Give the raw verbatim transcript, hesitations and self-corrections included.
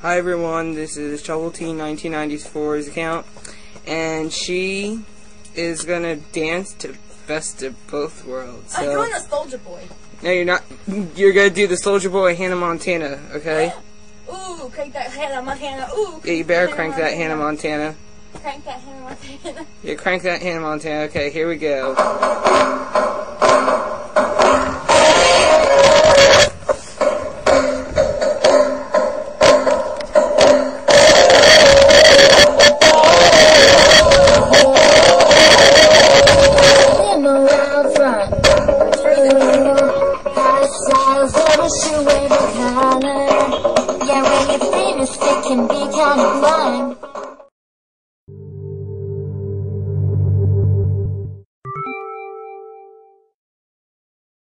Hi everyone, this is Trouble Teen nineteen ninety-four's account, and she is gonna dance to Best of Both Worlds. So. I'm doing a Soldier Boy. No, you're not. You're gonna do the Soldier Boy Hannah Montana, okay? Ooh, crank that Hannah Montana. Ooh. Yeah, you better Hannah crank that Hannah Montana. Crank that Hannah Montana. Yeah, crank that Hannah Montana. Okay, here we go. Yeah, when you're famous, it can be kind of blind.